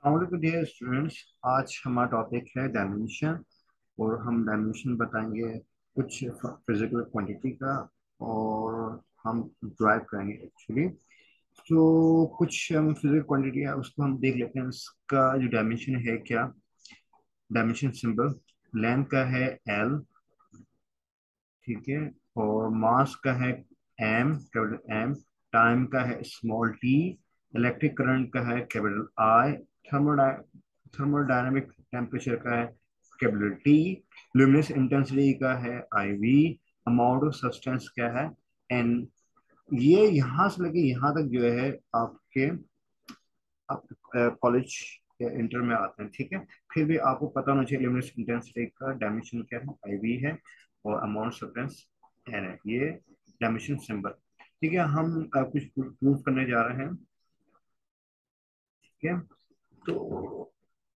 Dear students, आज हमारा topic है डायमेंशन। और हम डायमेंशन बताएंगे कुछ फिजिकल क्वांटिटी का। और हम ड्राइव करेंगे एक्चुअली। तो कुछ हम फिजिकल क्वांटिटी है उसको हम देख लेते हैं, उसका जो डायमेंशन है क्या। डायमेंशन सिंबल लेंथ का है एल, ठीक है। और मास का है एम, कैपिटल एम। टाइम का है स्मॉल टी। इलेक्ट्रिक करंट का है कैपिटल आई। थर्मोडायनेमिक टेम्परेचर का है कैपिटल टी। लुमिनस इंटेंसिटी का है I V. Amount of substance क्या है एन। ये यहाँ से लेके यहाँ तक जो है आपके आप कॉलेज या इंटर में आते हैं, ठीक है। फिर भी आपको पता होना चाहिए लुमिनस इंटेंसिटी का डायमेंशन क्या है, आई वी है। और अमाउंट सब्सटेंस एन है, ये डायमेंशन सिंबल। ठीक है, हम कुछ प्रूव करने जा रहे हैं, ठीक है। तो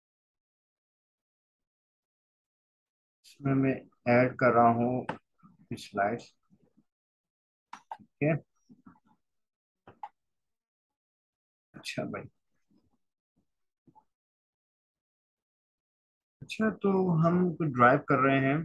इसमें मैं ऐड कर रहा हूँ कुछ स्लाइड्स, ठीक है। अच्छा भाई, अच्छा तो हम कुछ ड्राइव कर रहे हैं,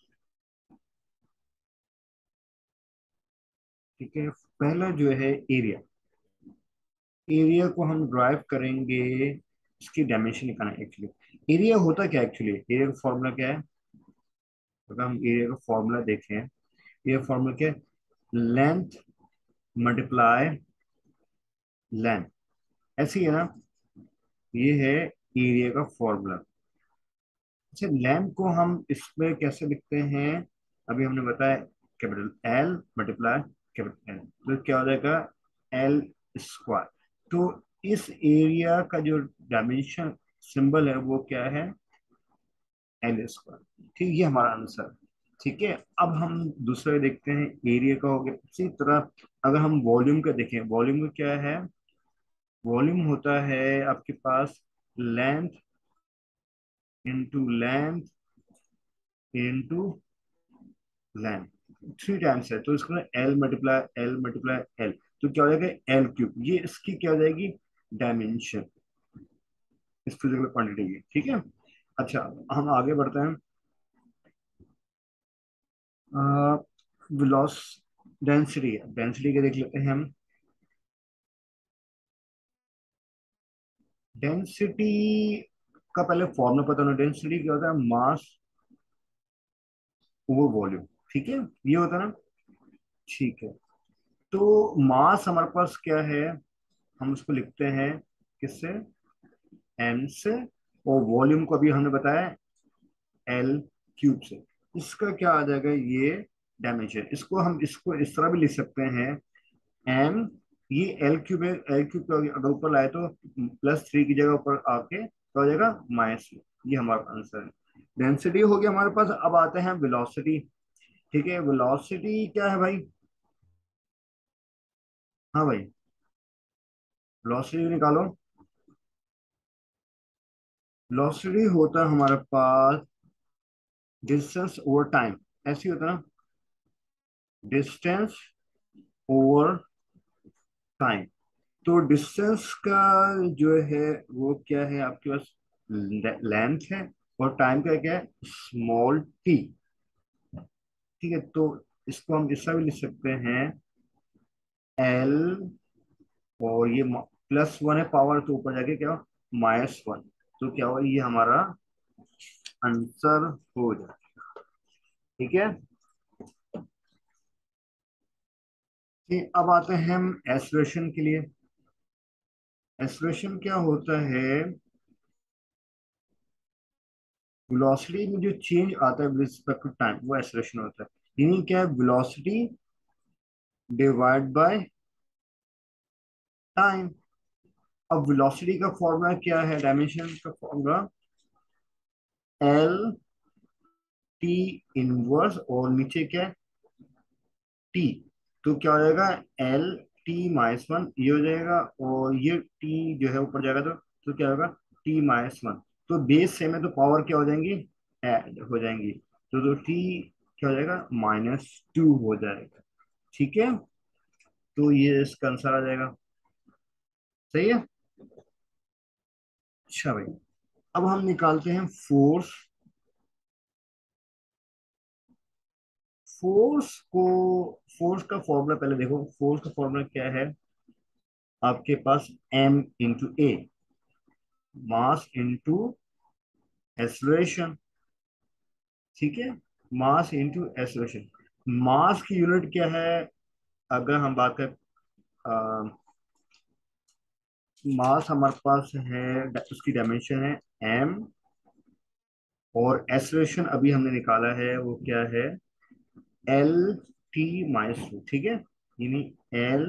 ठीक है। पहला जो है एरिया, एरिया को हम ड्राइव करेंगे। इसकी डायमेंशन निकालना है एक्चुअली। एरिया होता क्या है एक्चुअली, एरिया का फॉर्मूला क्या है। अगर हम एरिया का फॉर्मूला देखें, एरिया फॉर्मूला क्या है, लेंथ मल्टीप्लाई लेंथ, ऐसी है ना। ये है एरिया का फॉर्मूला। अच्छा, लेंथ को हम इसमें कैसे लिखते हैं, अभी हमने बताया capital L multiply capital L, तो क्या हो जाएगा एल स्क्वायर। तो इस एरिया का जो डायमेंशन सिंबल है वो क्या है, एल स्क्वायर। ठीक, ये हमारा आंसर। ठीक है, अब हम दूसरा देखते हैं, एरिया का हो गया। इसी तरह अगर हम वॉल्यूम का देखें, वॉल्यूम का क्या है, वॉल्यूम होता है आपके पास length into length into length, three times है। तो इसको एल मल्टीप्लाई एल, तो क्या हो जाएगा एल क्यूब। ये इसकी क्या हो जाएगी डायमेंशन, इस फिजिकल क्वांटिटी की, ठीक है। अच्छा, हम आगे बढ़ते हैं। विलोस डेंसिटी, डेंसिटी के देख लेते हैं हम। डेंसिटी का पहले फॉर्मूला पता होना, डेंसिटी क्या होता है, मास ओवर वॉल्यूम, ठीक है। ये होता है ना, ठीक है। तो मास हमारे पास क्या है, हम उसको लिखते हैं किससे, एम से। और वॉल्यूम को अभी हमने बताया एल क्यूब से। इसका क्या आ जाएगा, ये डायमेंशन। इसको हम इसको इस तरह भी लिख सकते हैं, एम, ये एल क्यूब है। एल क्यूब को अगर ऊपर लाए तो प्लस थ्री की जगह ऊपर आके तो हो जाएगा माइनस। ये हमारा आंसर है। डेंसिटी हो गया हमारे पास। अब आते हैं वेलोसिटी, ठीक है। वेलोसिटी क्या है भाई, हाँ भाई, वेलोसिटी निकालो। वेलोसिटी होता है हमारे पास डिस्टेंस ओवर टाइम, ऐसे ही होता है ना, डिस्टेंस ओवर टाइम। तो डिस्टेंस का जो है वो क्या है आपके पास, लेंथ है। और टाइम का क्या है, स्मॉल टी, ठीक है। तो इसको हम ऐसा भी लिख सकते हैं, एल, और ये प्लस वन है पावर, तो ऊपर जाके क्या माइनस वन। तो क्या हुआ, ये हमारा आंसर हो जाए, ठीक है। ठीक, अब आते हैं हम एक्सप्रेशन के लिए। एक्सप्रेशन क्या होता है, वेलोसिटी में जो चेंज आता है विद रिस्पेक्ट टू टाइम, वो एक्सप्रेशन होता है। यानी क्या है, वेलोसिटी डिवाइड बाय टाइम। अब वेलोसिटी का फॉर्मूला क्या है, डायमेंशन का फॉर्मूला एल टी इनवर्स, और नीचे क्या है टी। तो क्या हो जाएगा एल टी माइनस वन, ये हो जाएगा। और ये टी जो है ऊपर जाएगा तो क्या होगा टी माइनस वन। तो बेस सेम है तो पावर क्या हो जाएंगी, ऐड हो जाएंगी। तो टी क्या हो जाएगा माइनस टू हो जाएगा, ठीक है। तो ये इसका आंसर आ जाएगा, सही है। अच्छा भाई, अब हम निकालते हैं फोर्स। फोर्स को फोर्स का फॉर्मूला पहले देखो, फोर्स का फॉर्मूला क्या है आपके पास? M into A, mass into acceleration. ठीक है, मास इंटू एक्सलरेशन। मास की यूनिट क्या है? अगर हम बात करें, मास हमारे पास है, उसकी डायमेंशन है एम, और एक्सलरेशन अभी हमने निकाला है वो क्या है? एल टी-2। ठीक है, यानी एल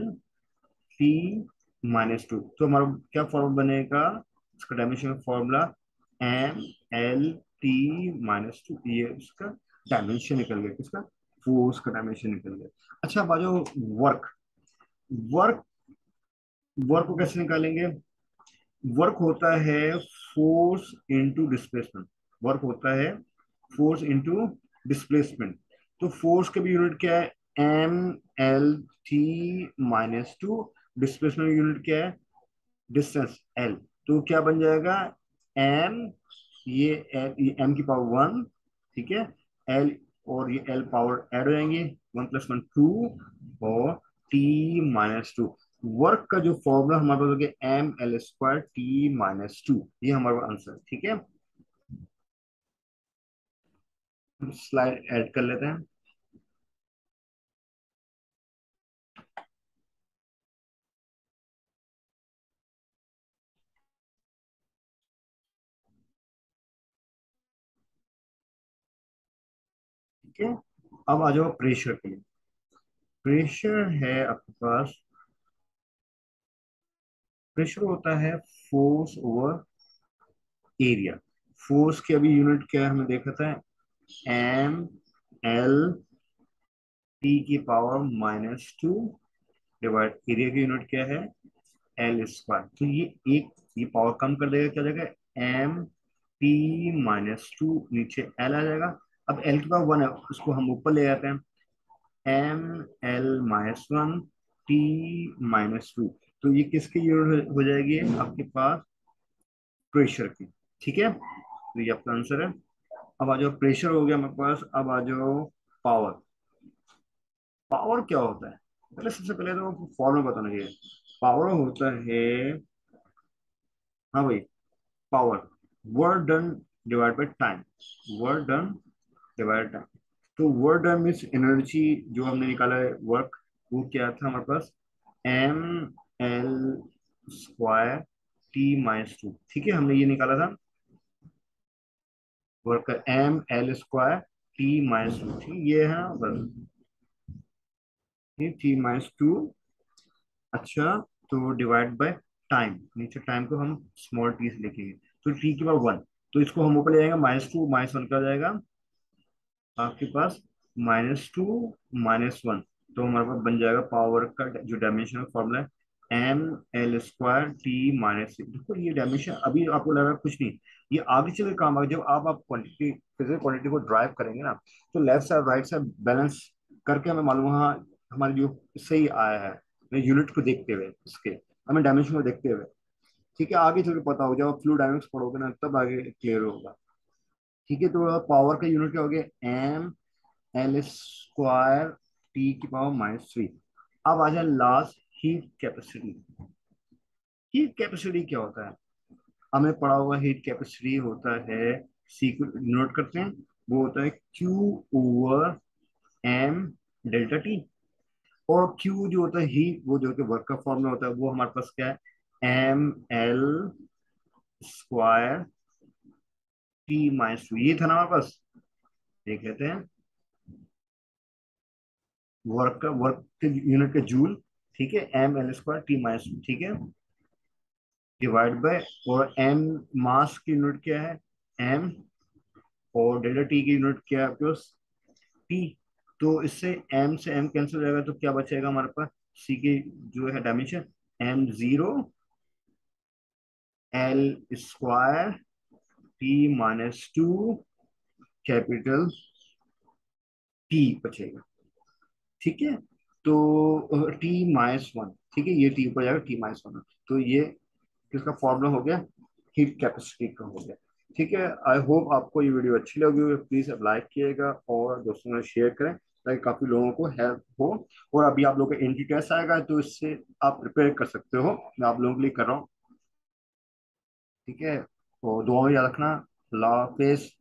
टी-2। तो हमारा क्या फॉर्मूला बनेगा? इसका डायमेंशन का फॉर्मूला एम एल टी-2। ये उसका डायमेंशन निकल गया, किसका? फोर्स का डायमेंशन निकल गया। अच्छा, अब आ जाओ वर्क। वर्क वर्क को कैसे निकालेंगे? वर्क होता है फोर्स इंटू डिस्प्लेसमेंट। वर्क होता है फोर्स इंटू डिस्प्लेसमेंट। तो फोर्स का भी यूनिट क्या है? एम एल टी-2। डिस्प्लेसमेंट यूनिट क्या है? Distance L. तो क्या बन जाएगा? एम, ये एम की पावर वन, ठीक है, एल, और ये एल पावर ऐड हो जाएंगे, 1 + 1 2, और T-2। वर्क का जो फॉर्मूला हमारे पास हो गया ML² T-2। ये हमारा आंसर, ठीक है। स्लाइड ऐड कर लेते हैं। ठीक है, अब आ जाओ प्रेशर के लिए। प्रेशर है आपके पास, प्रेशर होता है फोर्स ओवर एरिया। फोर्स की अभी यूनिट क्या है हमने देखा था? M L T⁻², divide area की यूनिट क्या है? L²। तो ये पावर कम कर देगा, क्या जाएगा? M T-2, नीचे L आ जाएगा। अब L की पावर वन है, उसको हम ऊपर ले जाते हैं, ML-1 T-2। तो ये किसकी यूनिट हो जाएगी आपके पास? प्रेशर की। ठीक है, तो ये आपका आंसर है। अब आ जाओ, प्रेशर हो गया हमारे पास, अब आ जाओ पावर। पावर क्या होता है? पहले, सबसे पहले तो फॉर्मूला बताना चाहिए। पावर होता है, हाँ भाई, power, work done divide by time. Work done divide time. तो वर्क डन मीन्स एनर्जी, जो हमने निकाला है वर्क, वो क्या था हमारे पास? ML² T-2। ठीक है, हमने ये निकाला था वर्क का, ML² T-2। ठीक, ये है बस, ये T-2। अच्छा, तो डिवाइड बाय टाइम, नीचे टाइम को हम स्मॉल टी से लिखेंगे, तो टी की पावर वन। तो इसको हम ऊपर ले जाएंगे, -2 -1 का जाएगा आपके पास, -2 -1। तो हमारे पास बन जाएगा पावर का जो डायमेंशन फॉर्मूला है, ML² T-3। देखो, ये डायमेंशन अभी आपको लग रहा है कुछ नहीं, ये आगे चल के काम आएगा जब आप क्वांटिटी, फिजिकल क्वांटिटी को ड्राइव करेंगे ना। तो left side right side balance करके हमें मालूम, हाँ, हमारी जो सही आया है, यूनिट को देखते हुए, इसके हमें डायमेंशन को देखते हुए। ठीक है, आगे चल के पता होगा, जब आप फ्लूइड डायनेमिक्स पढ़ोगे ना, तब आगे क्लियर होगा। ठीक है, तो पावर का यूनिट क्या हो गया? ML² T⁻³ अब आ जाए last, heat capacity. Heat capacity क्या होता है? हमने पढ़ा होगा, हीट कैपेसिटी होता है, सी को नोट करते हैं, वो होता है Q/M डेल्टा टी। और Q जो होता है हीट, वो जो कि वर्क का फॉर्मूला होता है, वो हमारे पास क्या है? ML² T-2। ये था ना हमारे पास, देख लेते हैं। वर्क के यूनिट का जूल, ठीक है, ML²T-2, ठीक है, डिवाइड बाय, और एम, मास की यूनिट क्या है? एम, और डेल्टा टी की यूनिट क्या है आपके पास? टी। तो इससे एम से एम कैंसिल हो जाएगा, तो क्या बचेगा हमारे पास? सी की जो है dimension, M0L² T-2 capital T बचेगा। ठीक है, तो T-1, ठीक है, ये टी ऊपर जाएगा, T-1। तो ये किसका फॉर्मूला हो गया? हीट कैपेसिटी का हो गया। ठीक है, आई होप आपको ये वीडियो अच्छी लगी हो, प्लीज अब लाइक किएगा और दोस्तों में शेयर करें ताकि काफी लोगों को हेल्प हो। और अभी आप लोगों का एंट्री टेस्ट आएगा तो इससे आप प्रिपेयर कर सकते हो, मैं आप लोगों के लिए कर रहा हूँ। ठीक है, तो दुआ में याद रखना। अल्लाह हाफिज।